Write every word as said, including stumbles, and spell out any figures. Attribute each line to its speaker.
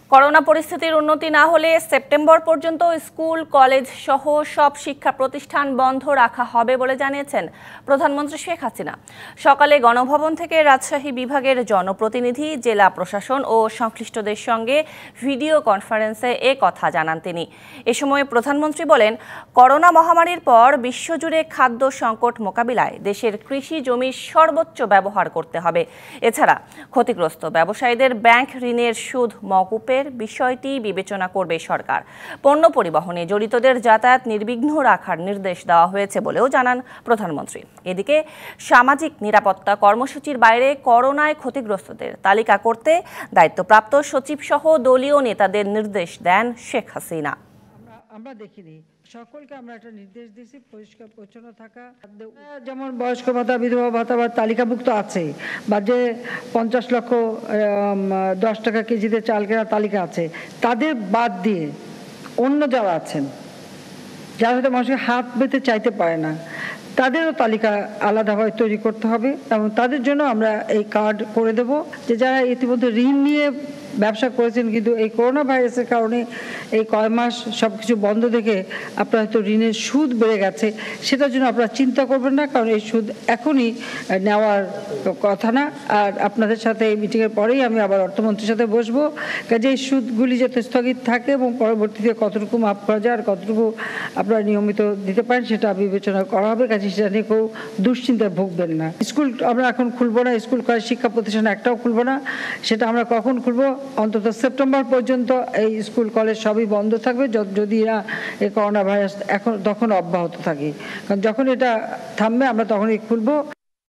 Speaker 1: Corona পরিস্থিতির উন্নতি না হলে সেপ্টেম্বর পর্যন্ত স্কুল কলেজ সহ সব শিক্ষা প্রতিষ্ঠান বন্ধ রাখা হবে বলে জানিয়েছেন প্রধানমন্ত্রী শেখ হাসিনা। সকালে গণভবন থেকে রাজশাহী বিভাগের জনপ্রতিনিধি, জেলা প্রশাসন ও সংশ্লিষ্টদের সঙ্গে ভিডিও কনফারেন্সে এ কথা জানান তিনি। এ সময় প্রধানমন্ত্রী বলেন, করোনা মহামারীর পর বিশ্বজুড়ে খাদ্য সংকট মোকাবিলায় দেশের কৃষি জমির সর্বোচ্চ ব্যবহার করতে হবে। এছাড়া ক্ষতিগ্রস্ত ব্যবসায়ীদের ব্যাংক ঋণের সুদ মওকুফের বিষয়টি বিবেচনা করবে সরকার। পণ্য পরিবহনে জড়িতদের যাতায়াত নির্বিঘ্ন রাখার নির্দেশ দেওয়া হয়েছে বলেও জানান প্রধানমন্ত্রী। এদিকে সামাজিক নিরাপত্তা কর্মসূচির বাইরে করোনায় ক্ষতিগ্রস্তদের তালিকা করতে দায়িত্বপ্রাপ্ত সচিব সহ দলীয় নেতাদের নির্দেশ দেন শেখ হাসিনা।
Speaker 2: আমরা দেখিনি, সকলকে আমরা একটা নির্দেশ দিয়েছি পরিষ্কার পরিচ্ছন্ন থাকা, যেমন বয়স্ক ভাতা, বিধবা ভাতা বা তালিকাভুক্ত আছে, বা যে পঞ্চাশ লক্ষ দশ টাকা কেজিতে চাল কেনার তালিকা আছে, তাদের বাদ দিয়ে অন্য যারা আছেন, যারা হয়তো মানুষের হাত পেতে চাইতে পারে না, তাদেরও তালিকা আলাদাভাবে তৈরি করতে হবে এবং তাদের জন্য আমরা এই কার্ড করে দেব, যে যারা ইতিমধ্যে ঋণ নিয়ে ব্যবসা করেছেন কিন্তু এই করোনা ভাইরাসের কারণে এই কয় মাস সব কিছু বন্ধ দেখে আপনার হয়তো ঋণের সুদ বেড়ে গেছে, সেটার জন্য আপনারা চিন্তা করবেন না, কারণ এই সুদ এখনই নেওয়ার কথা না। আর আপনাদের সাথে এই মিটিংয়ের পরেই আমি আবার অর্থমন্ত্রীর সাথে বসবো, কাজে এই সুদগুলি যাতে স্থগিত থাকে এবং পরবর্তীতে কতটুকু মাফ করা যায় আর কতটুকু আপনারা নিয়মিত দিতে পারেন সেটা বিবেচনা করা হবে। কাজে সেটা নিয়ে কেউ দুশ্চিন্তায় ভুগবেন না। স্কুল আমরা এখন খুলবো না, স্কুল কলেজ শিক্ষা প্রতিষ্ঠান একটাও খুলবো না। সেটা আমরা কখন খুলবো? অন্তত সেপ্টেম্বর পর্যন্ত এই স্কুল কলেজ সবই বন্ধ থাকবে, যদি না এই করোনা ভাইরাস এখন তখন অব্যাহত থাকে। কারণ যখন এটা থামবে আমরা তখনই খুলবো।